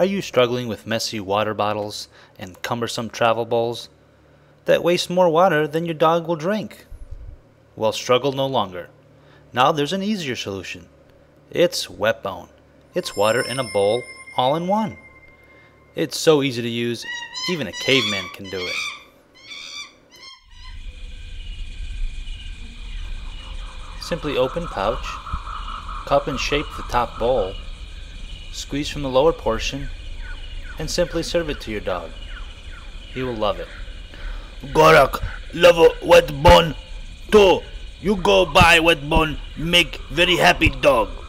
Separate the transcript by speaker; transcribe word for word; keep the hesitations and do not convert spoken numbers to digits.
Speaker 1: Are you struggling with messy water bottles and cumbersome travel bowls that waste more water than your dog will drink? Well, struggle no longer. Now there's an easier solution. It's Wetbone. It's water in a bowl all in one. It's so easy to use, even a caveman can do it. Simply open pouch, cup and shape the top bowl, squeeze from the lower portion, and simply serve it to your dog. He will love it.
Speaker 2: Gorak, love Wetbone too. You go buy Wetbone, make very happy dog.